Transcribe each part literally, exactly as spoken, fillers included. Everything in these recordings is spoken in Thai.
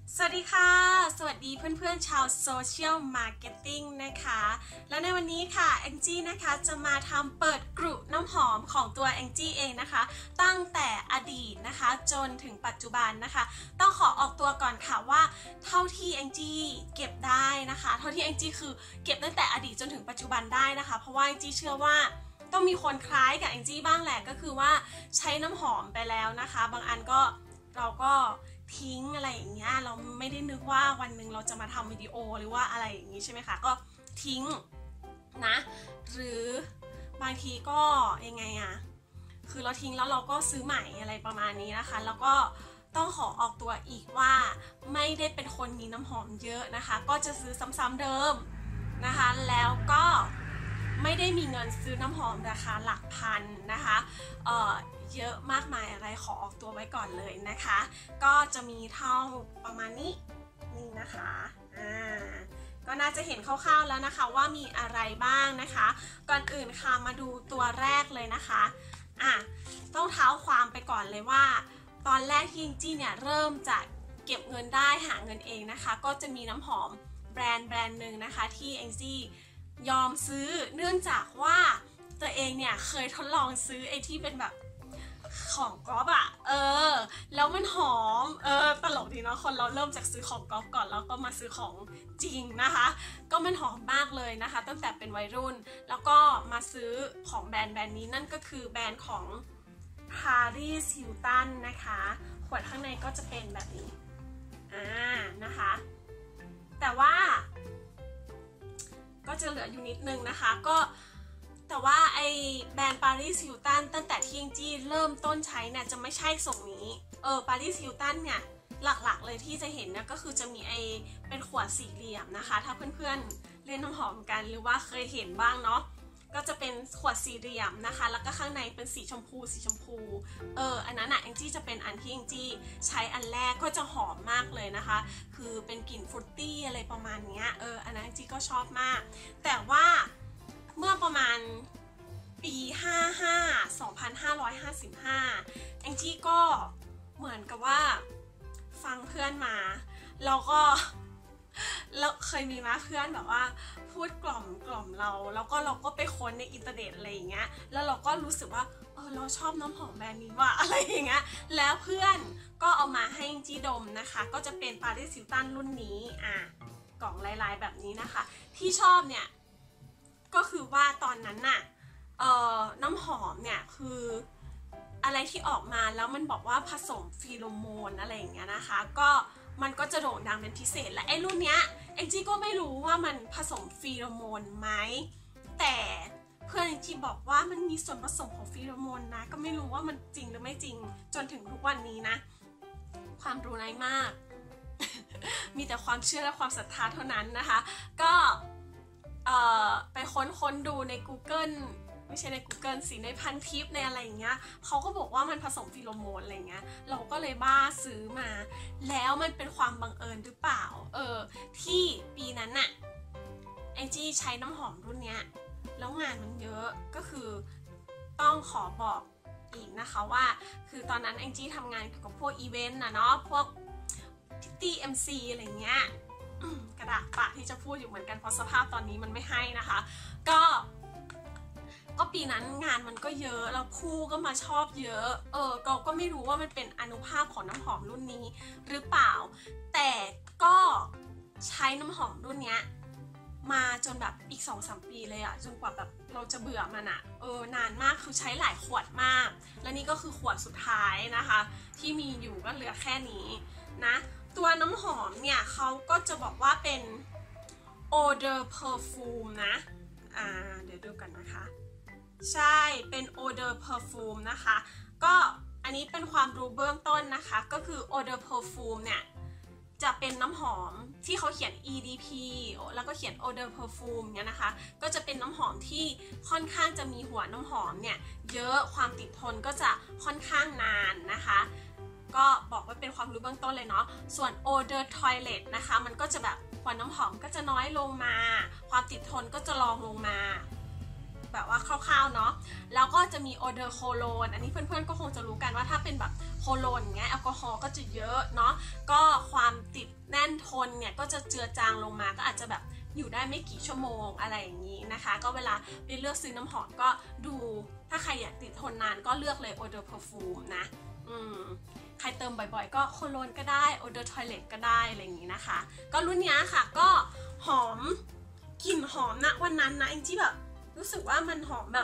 สวัสดีค่ะสวัสดีเพื่อนๆชาวโซเชียลมาร์เก็ตติ้งนะคะและในวันนี้ค่ะแองจี้นะคะจะมาทำเปิดกลุ่มน้ำหอมของตัวแองจี้เองนะคะตั้งแต่อดีตนะคะจนถึงปัจจุบันนะคะต้องขอออกตัวก่อนค่ะว่าเท่าที่แองจี้เก็บได้นะคะเท่าที่แองจี้คือเก็บตั้งแต่อดีตจนถึงปัจจุบันได้นะคะเพราะว่าแองจี้เชื่อว่าต้องมีคนคล้ายกับแองจี้บ้างแหละก็คือว่าใช้น้ำหอมไปแล้วนะคะบางอันก็เราก็ทิ้งอะไรอย่างเงี้ยเราไม่ได้นึกว่าวันหนึ่งเราจะมาทำวิดีโอหรือว่าอะไรอย่างงี้ใช่ไหมคะก็ทิ้งนะหรือบางทีก็ยังไงอะคือเราทิ้งแล้วเราก็ซื้อใหม่อะไรประมาณนี้นะคะแล้วก็ต้องขอออกตัวอีกว่าไม่ได้เป็นคนมีน้ำหอมเยอะนะคะก็จะซื้อซ้ำๆเดิมนะคะแล้วก็ไม่ได้มีเงินซื้อน้ำหอมราคาหลักพันนะคะเอ่อเยอะมากมายอะไรขอออกตัวไว้ก่อนเลยนะคะก็จะมีเท่าประมาณนี้นี่นะคะอ่าก็น่าจะเห็นคร่าวๆแล้วนะคะว่ามีอะไรบ้างนะคะก่อนอื่นค่ะมาดูตัวแรกเลยนะคะอ่ะต้องเท้าความไปก่อนเลยว่าตอนแรกที่แองจี้เนี่ยเริ่มจะเก็บเงินได้หาเงินเองนะคะก็จะมีน้ำหอมแบรนด์แบรนด์หนึ่งนะคะที่แองจี้ยอมซื้อเนื่องจากว่าตัวเองเนี่ยเคยทดลองซื้อไอ้ที่เป็นแบบของก๊อฟอะเออแล้วมันหอมเออตลกดีเนาะคนเราเริ่มจากซื้อของก๊อฟก่อนแล้วก็มาซื้อของจริงนะคะก็มันหอมมากเลยนะคะตั้งแต่เป็นวัยรุ่นแล้วก็มาซื้อของแบรนด์แบรนด์นี้นั่นก็คือแบรนด์ของ Paris Hilton นะคะขวดข้างในก็จะเป็นแบบนี้อ่านะคะแต่ว่าก็จะเหลืออยู่นิดนึงนะคะก็แต่ว่าไอแบรนด์ Paris Hilton ตั้งแต่ที่แองจี้เริ่มต้นใช้เนี่ยจะไม่ใช่ส่งนี้เออ Paris Hilton เนี่ยหลักๆเลยที่จะเห็นเนี่ยก็คือจะมีไอเป็นขวดสี่เหลี่ยมนะคะถ้าเพื่อนๆเล่นน้ำหอมกันหรือว่าเคยเห็นบ้างเนาะก็จะเป็นขวดสี่เหลี่ยมนะคะแล้วก็ข้างในเป็นสีชมพูสีชมพูเอออันนั้นอะแองจี้จะเป็นอันที่แองจี้ใช้อันแรกก็จะหอมมากเลยนะคะคือเป็นกลิ่นฟรุตตี้อะไรประมาณนี้เอออันนั้นแองจี้ก็ชอบมากแต่ว่าเมื่อประมาณปีห้าห้า สองพันห้าร้อยห้าสิบห้าแองจี้ก็เหมือนกับว่าฟังเพื่อนมาแล้วก็แล้วเคยมีมาเพื่อนแบบว่าพูดกล่อมกล่อมเราแล้วก็เราก็ไปค้นในอินเทอร์เน็ตอะไรอย่างเงี้ยแล้วเราก็รู้สึกว่าเออเราชอบน้ำหอมแบรนด์นี้ว่ะอะไรอย่างเงี้ยแล้วเพื่อนก็เอามาให้แองจี้ดมนะคะก็จะเป็น Paris Hilton รุ่นนี้อ่ะกล่องลายๆแบบนี้นะคะที่ชอบเนี่ยก็คือว่าตอนนั้นน่ะเอ่อน้ำหอมเนี่ยคืออะไรที่ออกมาแล้วมันบอกว่าผสมฟีโรโมนอะไรอย่างเงี้ยนะคะก็มันก็จะโด่งดังเป็นพิเศษและไอ้รุ่นเนี้ยแองจี้ก็ไม่รู้ว่ามันผสมฟีโรโมนไหมแต่เพื่อนแองจี้บอกว่ามันมีส่วนผสมของฟีโรโมนนะก็ไม่รู้ว่ามันจริงหรือไม่จริงจนถึงทุกวันนี้นะความรู้น้อยมาก มีแต่ความเชื่อและความศรัทธาเท่านั้นนะคะก็ไปค้นค้นดูใน Google ไม่ใช่ใน Google สิในพันทิปในอะไรอย่างเงี้ยเขาก็บอกว่ามันผสมฟีโรโมนอะไรเงี้ยเราก็เลยบ้าซื้อมาแล้วมันเป็นความบังเอิญหรือเปล่าเออที่ปีนั้นน่ะแองจี้ใช้น้ำหอมรุ่นเนี้ยแล้วงานมันเยอะก็คือต้องขอบอกอีกนะคะว่าคือตอนนั้นแองจี้ทำงานเกี่ยวกับพวกอีเวนต์นะเนาะพวกพิตตี้ เอ็ม ซี อะไรเงี้ยกระดาษปากที่จะพูดอยู่เหมือนกันเพราะสภาพตอนนี้มันไม่ให้นะคะก็ก็ปีนั้นงานมันก็เยอะแล้วคู่ก็มาชอบเยอะเออก็ก็ไม่รู้ว่ามันเป็นอานุภาพของน้ำหอมรุ่นนี้หรือเปล่าแต่ก็ใช้น้ำหอมรุ่นเนี้ยมาจนแบบอีก สองสาม ปีเลยอะจนกว่าแบบเราจะเบื่อมันอะเออนานมากคือใช้หลายขวดมากและนี่ก็คือขวดสุดท้ายนะคะที่มีอยู่ก็เหลือแค่นี้นะตัวน้ำหอมเนี่ยเขาก็จะบอกว่าเป็น odor perfume นะอ่าเดี๋ยวดูกันนะคะใช่เป็น odor perfume นะคะก็อันนี้เป็นความรู้เบื้องต้นนะคะก็คือ odor perfume เนี่ยจะเป็นน้ำหอมที่เขาเขียน อี ดี พี แล้วก็เขียน odor perfume เนี่ยนะคะก็จะเป็นน้ำหอมที่ค่อนข้างจะมีหัวน้ำหอมเนี่ยเยอะความติดทนก็จะค่อนข้างนานนะคะก็บอกว่าเป็นความรู้เบื้องต้นเลยเนาะส่วน odor toilet นะคะมันก็จะแบบหัวน้ำหอมก็จะน้อยลงมาความติดทนก็จะรองลงมาแบบว่าคร่าวๆเนาะแล้วก็จะมี odor cologne อันนี้เพื่อนๆก็คงจะรู้กันว่าถ้าเป็นแบบโคโลนอย่างเงี้ยแอลกอฮอล์ก็จะเยอะเนาะก็ความติดทนเนี่ยก็จะเจือจางลงมาก็อาจจะแบบอยู่ได้ไม่กี่ชั่วโมงอะไรอย่างนี้นะคะก็เวลาไปเลือกซื้อน้ำหอมก็ดูถ้าใครอยากติดทนนานก็เลือกเลย Eau de Parfum นะอืมใครเติมบ่อยๆก็โคโลนก็ได้ Eau de Toilette ก็ได้อะไรอย่างนี้นะคะก็รุ่นนี้ค่ะก็หอมกลิ่นหอมนะวันนั้นนะแองจี้แบบรู้สึกว่ามันหอมแบบ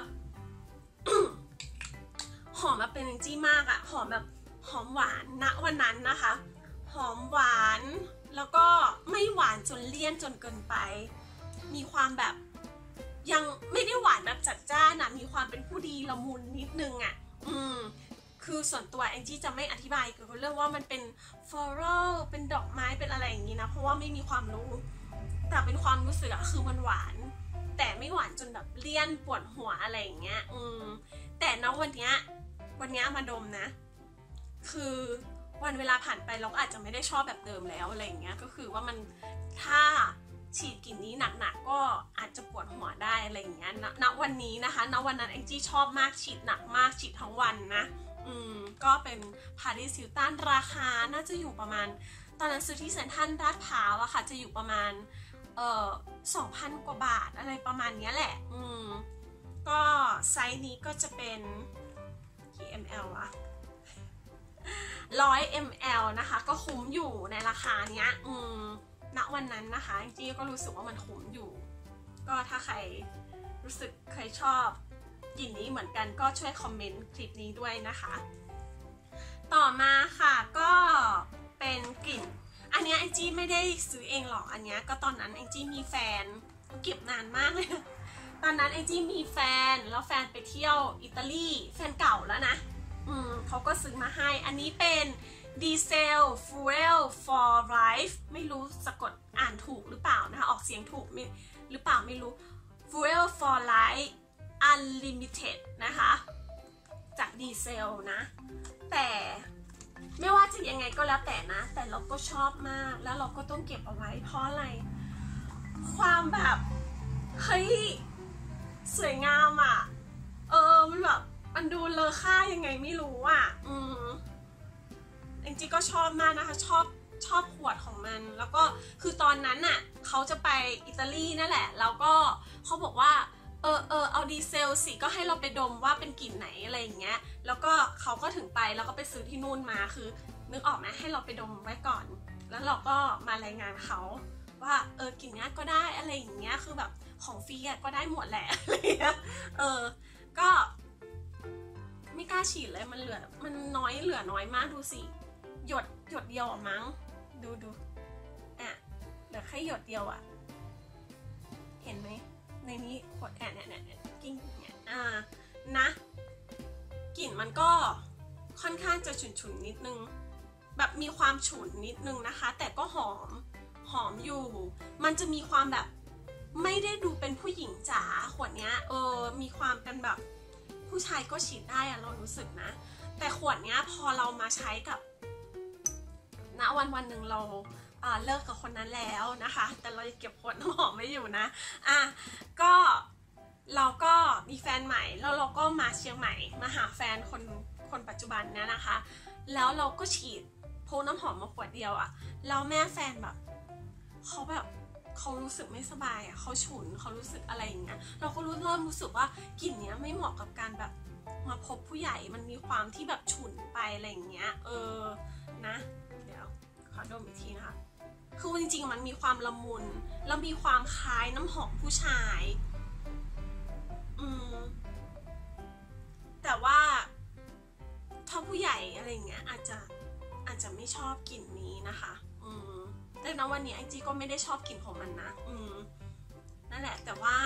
หอมแบบเป็นแองจี้มากอะหอมแบบหอมหวานณวันนั้นนะคะหอมหวานแล้วก็ไม่หวานจนเลี่ยนจนเกินไปมีความแบบยังไม่ได้หวานแบบจัดจ้านนะมีความเป็นผู้ดีละมุนนิดนึงอะอืมคือส่วนตัวแองจี้จะไม่อธิบายเกี่ยวกับเรื่องว่ามันเป็นฟลอรัลเป็นดอกไม้เป็นอะไรอย่างนี้นะเพราะว่าไม่มีความรู้แต่เป็นความรู้สึกอะคือมันหวานแต่ไม่หวานจนแบบเลี่ยนปวดหัวอะไรอย่างเงี้ยอืมแต่ณวันเนี้ยวันเนี้ยมาดมนะคือวันเวลาผ่านไปเราก็อาจจะไม่ได้ชอบแบบเดิมแล้วอะไรอย่างเงี้ยก็คือว่ามันถ้าฉีดกลิ่นนี้หนักๆก็อาจจะปวดหัวได้อะไรอย่างเงี้ยณวันนี้นะคะณวันนั้นแองจี้ชอบมากฉีดหนักมากฉีดทั้งวันนะอืมก็เป็นพาริสฮิลตันราคาน่าจะอยู่ประมาณตอนนั้นซื้อที่เซ็นทรัลลาดพร้าวอะค่ะจะอยู่ประมาณเอ่อสองพันกว่าบาทอะไรประมาณนี้แหละอืมก็ไซส์นี้ก็จะเป็นกี่ มล อะหนึ่งร้อย มล นะคะก็คุ้มอยู่ในราคาเนี้ยอืมณวันนั้นนะคะจริงๆก็รู้สึกว่ามันคุ้มอยู่ก็ถ้าใครรู้สึกเคยชอบกลิ่นนี้เหมือนกันก็ช่วยคอมเมนต์คลิปนี้ด้วยนะคะต่อมาค่ะก็เป็นกลิ่นอันนี้แองจี้ไม่ได้ซื้อเองหรอกอันนี้ก็ตอนนั้นแองจี้มีแฟนเก็บนานมากเลยตอนนั้นแองจี้มีแฟนแล้วแฟนไปเที่ยวอิตาลีแฟนเก่าแล้วนะอืมเขาก็ซื้อมาให้อันนี้เป็นดีเซล Fuel for Life ไม่รู้สะกดอ่านถูกหรือเปล่านะคะออกเสียงถูกหรือเปล่าไม่รู้ Fuel for Life Unlimited นะคะจากดีเซลนะแต่ไม่ว่าจะยังไงก็แล้วแต่นะแต่เราก็ชอบมากแล้วเราก็ต้องเก็บเอาไว้เพราะอะไรความแบบเฮ้ยสวยงามอ่ะเออมันแบบมันดูเลอค่ายังไงไม่รู้อ่ะอืมจริงๆก็ชอบมากนะคะชอบชอบขวดของมันแล้วก็คือตอนนั้นน่ะเขาจะไปอิตาลีนั่นแหละแล้วก็เขาบอกว่าเออเออเอาดีเซลสิก็ให้เราไปดมว่าเป็นกลิ่นไหนอะไรอย่างเงี้ยแล้วก็เขาก็ถึงไปแล้วก็ไปซื้อที่นู่นมาคือนึกออกไหมให้เราไปดมไว้ก่อนแล้วเราก็มารายงานเขาว่าเออกลิ่นนี้ก็ได้อะไรอย่างเงี้ยคือแบบของฟรีก็ได้หมดแหละอะไรเงี้ยเออก็ไม่กล้าฉีดเลยมันเหลือมันน้อยเหลือน้อยมากดูสิหยดหยดเดียวอ่ะมั้งดูดูอ่ะเหลือแค่หยดเดียวอ่ะเห็นไหมในนี้ขวดแอนเนี่ยเนี่ยกิ้งเนี่ยอ่านะกลิ่นมันก็ค่อนข้างจะฉุนๆนิดนึงแบบมีความฉุนนิดนึงนะคะแต่ก็หอมหอมอยู่มันจะมีความแบบไม่ได้ดูเป็นผู้หญิงจ๋าขวดเนี้ยเออมีความเป็นแบบผู้ชายก็ฉีดได้อะเรารู้สึกนะแต่ขวดเนี้ยพอเรามาใช้กับณวันวันหนึ่งเราเลิกกับคนนั้นแล้วนะคะแต่เรายังเก็บขวดน้ำหอมไม่อยู่นะอ่ะก็เราก็มีแฟนใหม่แล้วเราก็มาเชียงใหม่มาหาแฟนคนคนปัจจุบันเนี้ยนะคะแล้วเราก็ฉีดพกน้ำหอมมาขวดเดียวอะแล้วแม่แฟนแบบเขาแบบเขารู้สึกไม่สบายอะเขาฉุนเขารู้สึกอะไรอย่างเงี้ยเราก็รู้เริ่มรู้สึกว่ากลิ่นเนี้ยไม่เหมาะกับการแบบมาพบผู้ใหญ่มันมีความที่แบบฉุนไปอะไรอย่างเงี้ยเออนะเดี๋ยวขอดมอีกทีนะคะคือจริงๆมันมีความละมุนแล้วมีความคล้ายน้ำหอมผู้ชายอืมแต่ว่าถ้าผู้ใหญ่อะไรเงี้ยอาจจะอาจจะไม่ชอบกลิ่นนี้นะคะอืมแต่ณวันนี้แองจี้ก็ไม่ได้ชอบกลิ่นของมันนะอืมนั่นแหละแต่ว่า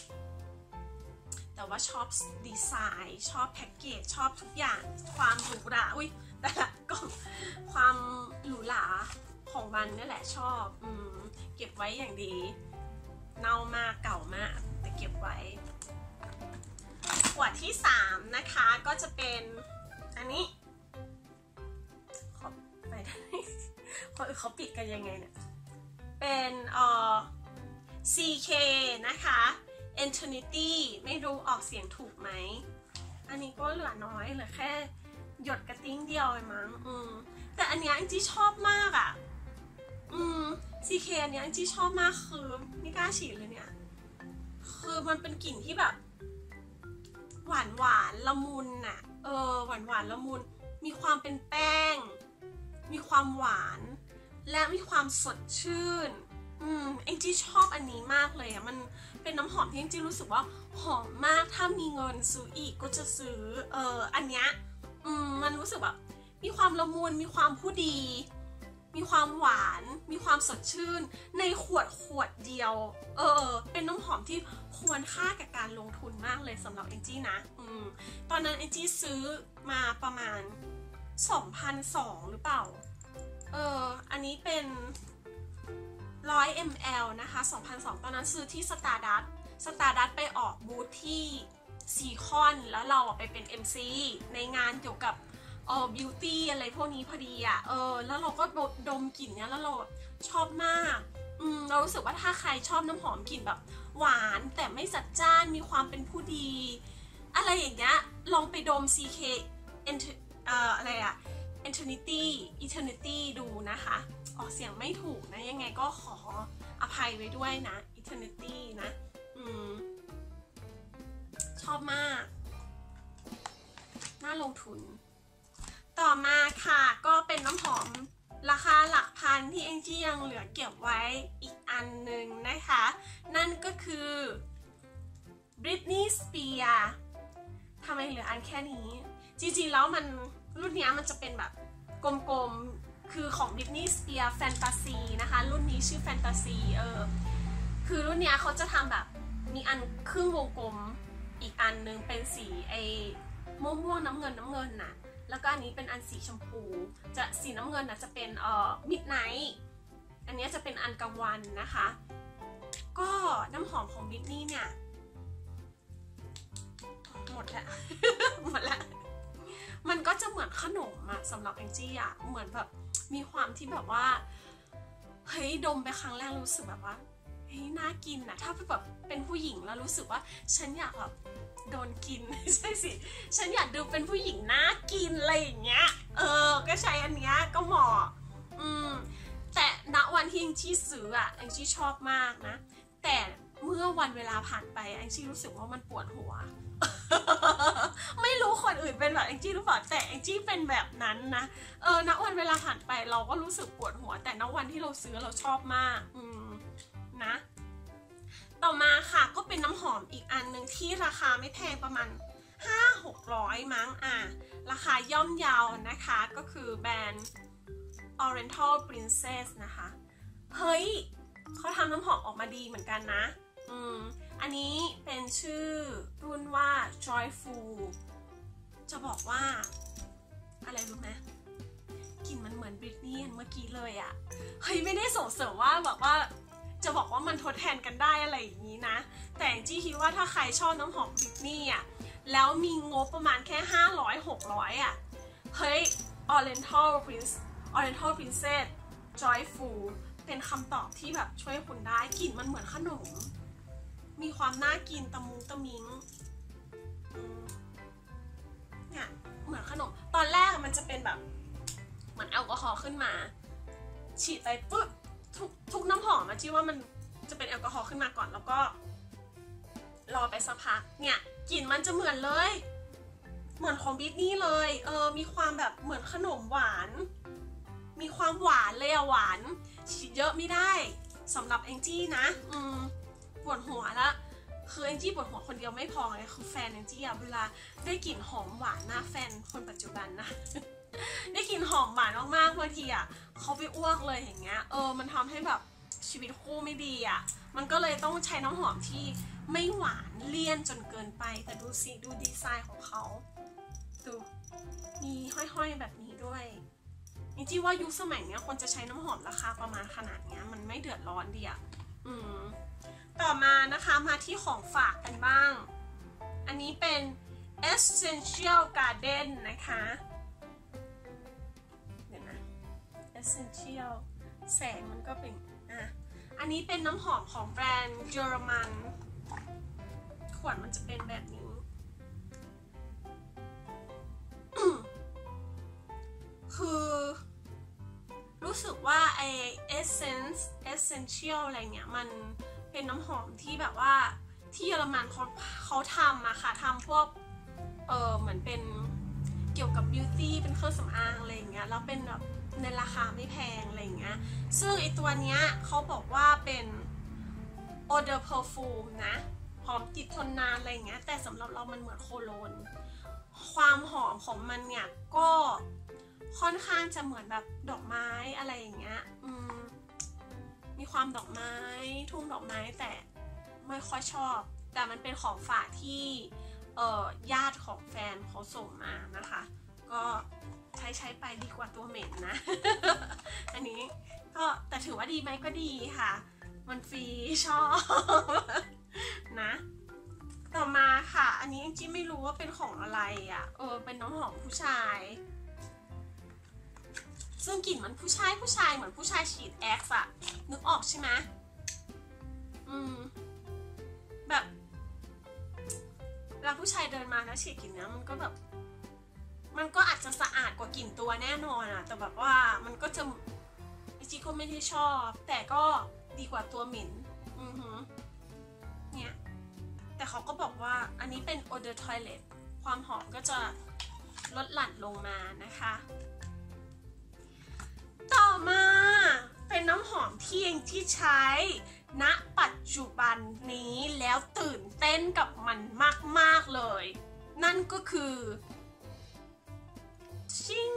แต่ว่าชอบดีไซน์ชอบแพ็กเกจชอบทุกอย่างความหรูหราอุ้ยแต่ละก็ความหรูหราของมันนี่แหละชอบอืมเก็บไว้อย่างดีเน่ามากเก่ามากแต่เก็บไว้ขวดที่สามนะคะก็จะเป็นอันนี้ขอไปเขาเขาปิดกันยังไงเนี่ยเป็นเอ่อ ซี เค นะคะ Eternity ไม่รู้ออกเสียงถูกไหมอันนี้ก็เหลือน้อยเหลือแค่หยดกระติ้งเดียวเลยมั้งอืมแต่อันนี้จริงๆชอบมากอ่ะอืมอันนี้แองจี้ชอบมากคือไม่กล้าฉีดเลยเนี่ยคือมันเป็นกลิ่นที่แบบหวานหวานละมุนน่ะเออหวานหวานละมุนมีความเป็นแป้งมีความหวานและมีความสดชื่นอืมแองจี้ชอบอันนี้มากเลยอ่ะมันเป็นน้ำหอมที่แองจี้รู้สึกว่าหอมมากถ้ามีเงินซื้ออีกก็จะซื้อเอออันเนี้ยอืมมันรู้สึกแบบมีความละมุนมีความผู้ดีมีความหวานมีความสดชื่นในขวดขวดเดียวเออเป็นน้ำหอมที่ควรค่ากับการลงทุนมากเลยสำหรับแองจี้นะอืมตอนนั้นแองจี้ซื้อมาประมาณ สองพันสองร้อย หรือเปล่าเอออันนี้เป็นหนึ่งร้อยมิลลิลิตร นะคะ สองพันสองร้อย ตอนนั้นซื้อที่ Stardust Stardust ไปออกบูธที่ซีคอนแล้วเราไปเป็น เอ็ม ซี ในงานเกี่ยวกับเออบิวตี้อะไรพวกนี้พอดีอ่ะเออแล้วเราก็ดมกลิ่นเนี้ยแล้วเราชอบมากอืมเรารู้สึกว่าถ้าใครชอบน้ำหอมกลิ่นแบบหวานแต่ไม่จัดจ้านมีความเป็นผู้ดีอะไรอย่างเงี้ยลองไปดม ซี เค เอ่ออะไรอะ Eternity Eternity ดูนะคะออกเสียงไม่ถูกนะยังไงก็ขออภัยไว้ด้วยนะ Eternity นะอืมชอบมากน่าลงทุนต่อมาค่ะก็เป็นน้ำหอมราคาหลักพันที่แองจี้ยังเหลือเก็บไว้อีกอันหนึ่งนะคะนั่นก็คือ Britney Spears ทำไมเหลืออันแค่นี้จริงๆแล้วมันรุ่นนี้มันจะเป็นแบบกลมๆคือของ Britney Spears Fantasy นะคะรุ่นนี้ชื่อ Fantasy เออคือรุ่นนี้เขาจะทำแบบมีอันครึ่งวงกลมอีกอันนึงเป็นสีไอ้ม่วงม่วงน้ำเงินน้ำเงินน่ะแล้วก็อันนี้เป็นอันสีชมพูจะสีน้ำเงินน่ะจะเป็นเอ่อ Midnight อันนี้จะเป็นอันกลางวันนะคะก็น้ำหอมของ Britney เนี่ยหมดแล้วหมดแล้วมันก็จะเหมือนขนมอะสำหรับแองจี้อะเหมือนแบบมีความที่แบบว่าเฮ้ยดมไปครั้งแรกรู้สึกแบบว่าเฮ้ยน่ากินอะถ้าแบบเป็นผู้หญิงแล้วรู้สึกว่าฉันอยากแบบโดนกินใช่สิฉันอยากดูเป็นผู้หญิงน่ากินอะไรอย่างเงี้ยเออก็ใช้อันเนี้ยก็เหมาะอืมแต่ณวันที่แองจี้ซื้ออะแองจี้ชอบมากนะแต่เมื่อวันเวลาผ่านไปแองจี้รู้สึกว่ามันปวดหัวไม่รู้คนอื่นเป็นแบบแองจี้หรือเปล่าแต่แองจี้เป็นแบบนั้นนะเออณวันเวลาผ่านไปเราก็รู้สึกปวดหัวแต่ณวันที่เราซื้อเราชอบมากอืมนะต่อมาค่ะก็เป็นน้ำหอมอีกอันหนึ่งที่ราคาไม่แพงประมาณ ห้าหกร้อย มั้งอ่ะราคาย่อมเยานะคะก็คือแบรนด์ Oriental Princess นะคะเฮ้ยเขาทำน้ำหอมออกมาดีเหมือนกันนะอืมอันนี้เป็นชื่อรุ่นว่า Joyful จะบอกว่าอะไรรู้ไหมกลิ่นมันเหมือนบริตนี่เมื่อกี้เลยอะเฮ้ยไม่ได้ส่งเสริมว่าแบบว่าจะบอกว่ามันทดแทนกันได้อะไรอย่างนี้นะแต่จี้คิดว่าถ้าใครชอบน้ำหอมบริตนี่อะแล้วมีงบประมาณแค่ห้าร้อย หกร้อยอะเฮ้ย Oriental Prince Oriental Princess Joyful เป็นคำตอบที่แบบช่วยคุณได้กลิ่นมันเหมือนขนมมีความน่ากินตะมุงตะมิงเนี่ยเหมือนขนมตอนแรกมันจะเป็นแบบเหมือนแอลกอฮอล์ขึ้นมาฉีดไปปุ๊บทุกทุกน้ำหอมอะที่ว่ามันจะเป็นแอลกอฮอล์ขึ้นมาก่อนแล้วก็รอไปสักพักเนี่ยกลิ่นมันจะเหมือนเลยเหมือนของบิทนี่เลยเออมีความแบบเหมือนขนมหวานมีความหวานเลยอะหวานฉีดเยอะไม่ได้สำหรับแองจี้นะอืมปวดหัวแล้วคือแองจี้ปวดหัวคนเดียวไม่พอไงคือแฟนแองจี้อะเวลาได้กลิ่นหอมหวานหน้าแฟนคนปัจจุบันนะได้กลิ่นหอมหวานมากๆบางทีอะเขาไปอ้วกเลยอย่างเงี้ยเออมันทำให้แบบชีวิตคู่ไม่ดีอะมันก็เลยต้องใช้น้ำหอมที่ไม่หวานเลี่ยนจนเกินไปแต่ดูสิดูดีไซน์ของเขาดูมีห้อยๆแบบนี้ด้วยแองจี้ว่ายุคสมัยเนี้ยคนจะใช้น้ำหอมราคาประมาณขนาดเนี้ยมันไม่เดือดร้อนดีอะอืมต่อมานะคะมาที่ของฝากกันบ้างอันนี้เป็น Essential Garden นะคะเดี๋ยวนะ Essential แสงมันก็เป็นอ่ะอันนี้เป็นน้ำหอมของแบรนด์เยอรมันขวดมันจะเป็นแบบนี้ คือรู้รู้สึกว่าไอ Essence Essential อะไรเงี้ยมันเป็นน้ำหอมที่แบบว่าที่เยอรมันเขาเขาทำอะค่ะทำพวกเออเหมือนเป็นเกี่ยวกับ beauty เป็นเครื่องสำอางอะไรอย่างเงี้ยแล้วเป็นแบบในราคาไม่แพงอะไรอย่างเงี้ยซึ่งไอตัวเนี้ยเขาบอกว่าเป็น eau de perfume นะหอมติดทนนานอะไรอย่างเงี้ยแต่สำหรับเรามันเหมือนโคโลนความหอมของมันเนี่ยก็ค่อนข้างจะเหมือนแบบดอกไม้อะไรอย่างเงี้ยอืมมีความดอกไม้ทุ่งดอกไม้แต่ไม่ค่อยชอบแต่มันเป็นของฝากที่เอ่อญาติของแฟนเขาส่งมานะคะก็ใช้ใช้ไปดีกว่าตัวเหม็นนะ อันนี้ก็แต่ถือว่าดีไหมก็ดีค่ะมันฟรีชอบนะต่อมาค่ะอันนี้จริงๆไม่รู้ว่าเป็นของอะไรอ่ะเออเป็นน้ำหอมผู้ชายซึ่งกลิ่นมันผู้ชายผู้ชายเหมือนผู้ชายฉีดแอคอะนึกออกใช่ไหมอืมแบบเวลาผู้ชายเดินมาแล้วฉีดกลิ่นนี้มันก็แบบมันก็อาจจะสะอาดกว่ากลิ่นตัวแน่นอนอะแต่แบบว่ามันก็จะจริงๆก็ไม่ได้ชอบแต่ก็ดีกว่าตัวเหม็นอือหือเนี่ยแต่เขาก็บอกว่าอันนี้เป็น eau de toilette ความหอมก็จะลดหลั่นลงมานะคะต่อมาเป็นน้ำหอมที่เองที่ใช้ณปัจจุบันนี้แล้วตื่นเต้นกับมันมากๆเลยนั่นก็คือชิง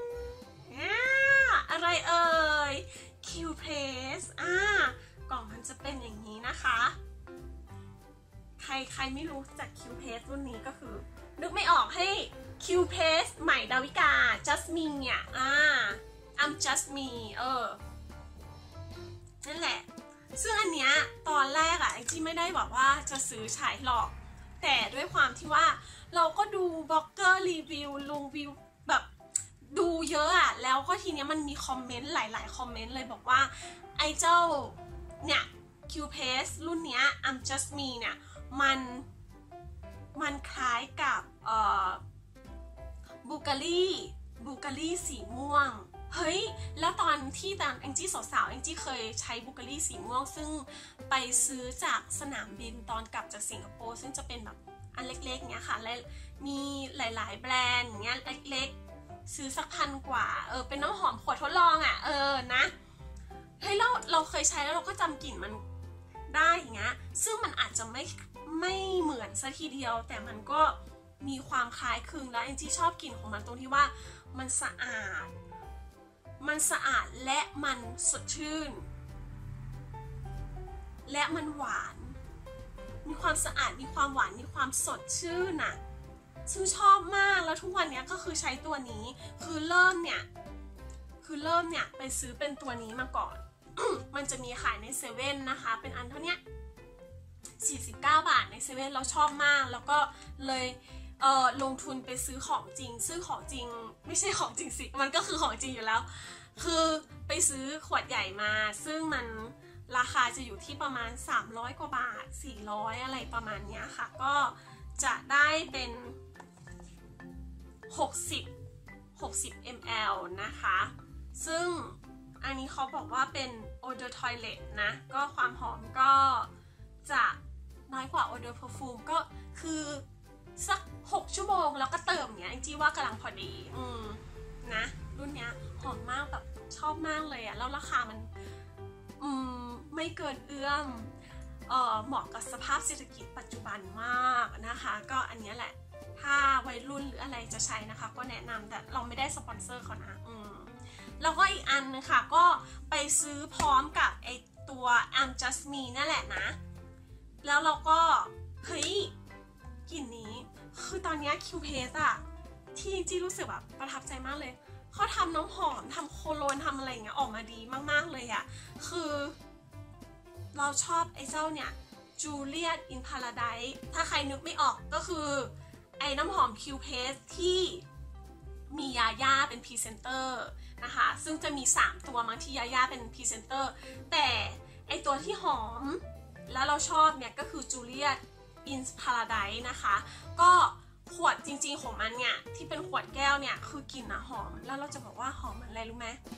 อะไรเอ่ย Q-Press อ่ากล่องมันจะเป็นอย่างนี้นะคะใครใครไม่รู้จัก Q-Press รุ่นนี้ก็คือนึกไม่ออกให้ Q-Press ใหม่ดาวิกา Jasmine เนี่ยอ่าI'm just me เออนั่นแหละซึ่งอันเนี้ยตอนแรกอะไอจี้ไม่ได้บอกว่าจะซื้อใช้หรอกแต่ด้วยความที่ว่าเราก็ดูบล็อกเกอร์รีวิวลงวิวแบบดูเยอะอะแล้วก็ทีเนี้ยมันมีคอมเมนต์หลายๆคอมเมนต์เลยบอกว่าไอเจ้าเนี่ย Q-Press รุ่นเนี้ย I'm just me เนี่ยมันมันคล้ายกับเอ่อบูการีบูการีสีม่วงเฮ้ยแล้วตอนที่ตอนแองจี้สาวๆแองจี้เคยใช้บูการีสีม่วงซึ่งไปซื้อจากสนามบินตอนกลับจากสิงคโปร์ซึ่งจะเป็นแบบอันเล็กๆเนี้ยค่ะและมีหลายๆแบรนด์เงี้ยเล็กๆซื้อสักพันกว่าเออเป็นน้ำหอมขวดทดลองอ่ะเออนะเฮ้ยเราเราเคยใช้แล้วเราก็จำกลิ่นมันได้อย่างเงี้ยซึ่งมันอาจจะไม่ไม่เหมือนซะทีเดียวแต่มันก็มีความคล้ายคลึงแล้วแองจี้ชอบกลิ่นของมันตรงที่ว่ามันสะอาดมันสะอาดและมันสดชื่นและมันหวานมีความสะอาดมีความหวานมีความสดชื่นน่ะซึ่งชอบมากแล้วทุกวันนี้ก็คือใช้ตัวนี้คือเริ่มเนี่ยคือเริ่มเนี่ยไปซื้อเป็นตัวนี้มาก่อน มันจะมีขายในเซเว่นนะคะเป็นอันเท่านี้สี่สิบเก้าบาทในเซเว่นเราชอบมากแล้วก็เลยเอ่อลงทุนไปซื้อของจริงซื้อของจริงไม่ใช่ของจริงสิมันก็คือของจริงอยู่แล้วคือไปซื้อขวดใหญ่มาซึ่งมันราคาจะอยู่ที่ประมาณสามร้อยกว่าบาทสี่ร้อยอะไรประมาณนี้ค่ะก็จะได้เป็นหกสิบ หกสิบ มิลลิลิตร นะคะซึ่งอันนี้เขาบอกว่าเป็น eau de toilette นะก็ความหอมก็จะน้อยกว่า eau de perfume ก็คือสักหกชั่วโมงแล้วก็เติมเนี้ยจริงๆว่ากำลังพอดีอืมนะรุ่นเนี้ยหอมมากแบบชอบมากเลยอะแล้วราคามันอืมไม่เกินเอื้อมเอ่อเหมาะกับสภาพเศรษฐกิจปัจจุบันมากนะคะก็อันนี้แหละถ้าวัยรุ่นหรืออะไรจะใช้นะคะก็แนะนำแต่เราไม่ได้สปอนเซอร์เขานะอืมแล้วก็อีกอันนึงค่ะก็ไปซื้อพร้อมกับไอตัว I'm just me นั่นแหละนะแล้วเราก็เฮ้ยกลิ่นนี้คือตอนนี้ Q-Press อะที่จริงๆรู้สึกแบบประทับใจมากเลยเขาทำน้ำหอมทำโคโลนทำอะไรอย่างเงี้ยออกมาดีมากๆเลยอะคือเราชอบไอ้เจ้าเนี่ย Juliet in Paradise ถ้าใครนึกไม่ออกก็คือไอ้น้ำหอม Q-Press ที่มียาย่าเป็นพรีเซนเตอร์นะคะซึ่งจะมีสามตัวมั้งที่ยาย่าเป็นพรีเซนเตอร์แต่ไอ้ตัวที่หอมแล้วเราชอบเนี่ยก็คือ Juliet in Paradise นะคะก็ขวดจริงๆของมันเนี่ยที่เป็นขวดแก้วเนี่ยคือกลิ่นนะหอมแล้วเราจะบอกว่าหอมเหมือนอะไรรู้ไหม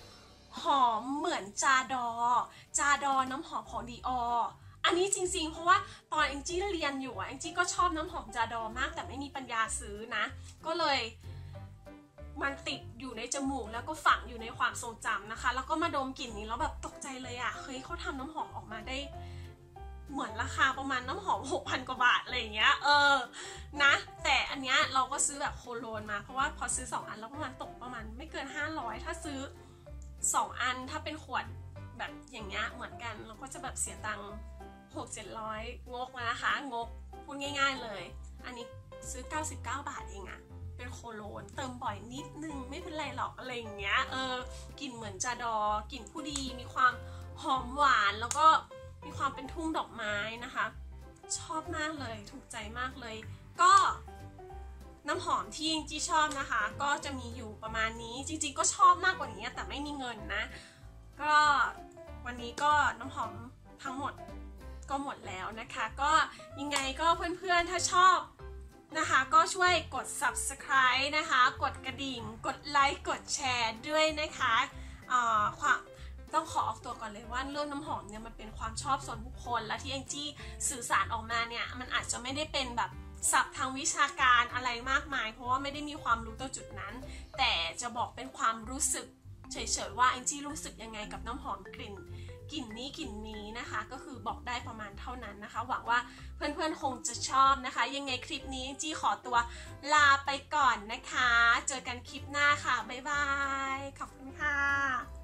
หอมเหมือนจาดอจาดอน้ำหอมของดีอออันนี้จริงๆเพราะว่าตอนแองจี้เรียนอยู่แองจี้ก็ชอบน้ำหอมจาดอมากแต่ไม่มีปัญญาซื้อนะก็เลยมันติดอยู่ในจมูกแล้วก็ฝังอยู่ในความทรงจำนะคะแล้วก็มาดมกลิ่นนี้แล้วแบบตกใจเลยอะเฮ้ยเขาทำน้ำหอมออกมาได้เหมือนราคาประมาณน้ำหอม หกพัน กว่าบาทอะไรอย่างเงี้ยเออนะแต่อันเนี้ยเราก็ซื้อแบบโคโลนมาเพราะว่าพอซื้อสองอันแล้วประมาณตกประมาณไม่เกินห้าร้อยถ้าซื้อสองอันถ้าเป็นขวดแบบอย่างเงี้ยเหมือนกันเราก็จะแบบเสียตังค์หกเจ็ดร้อยงกนะคะงกพูดง่ายๆเลยอันนี้ซื้อเก้าสิบเก้าบาทเองอะเป็นโคโลนเติมบ่อยนิดนึงไม่เป็นไรหรอกอะไรอย่างเงี้ยเออกลิ่นเหมือนจาดอกลิ่นผู้ดีมีความหอมหวานแล้วก็มีความเป็นทุ่งดอกไม้นะคะชอบมากเลยถูกใจมากเลยก็น้ำหอมที่จีชอบนะคะก็จะมีอยู่ประมาณนี้จริงๆก็ชอบมากกว่านี้แต่ไม่มีเงินนะก็วันนี้ก็น้ำหอมทั้งหมดก็หมดแล้วนะคะก็ยังไงก็เพื่อนๆถ้าชอบนะคะก็ช่วยกด ซับสไครบ์ นะคะกดกระดิ่งกดไลค์กดแชร์ด้วยนะคะอ่าความต้องขอออกตัวก่อนเลยว่าเรื่องน้ำหอมเนี่ยมันเป็นความชอบส่วนบุคคลและที่แองจี้สื่อสารออกมาเนี่ยมันอาจจะไม่ได้เป็นแบบศัพท์ทางวิชาการอะไรมากมายเพราะว่าไม่ได้มีความรู้ตรงจุดนั้นแต่จะบอกเป็นความรู้สึกเฉยๆว่าแองจี้รู้สึกยังไงกับน้ำหอมกลิ่นกลิ่นนี้กลิ่นนี้นะคะก็คือบอกได้ประมาณเท่านั้นนะคะหวังว่าเพื่อนๆคงจะชอบนะคะยังไงคลิปนี้จี้ขอตัวลาไปก่อนนะคะเจอกันคลิปหน้าค่ะบ๊ายบายขอบคุณค่ะ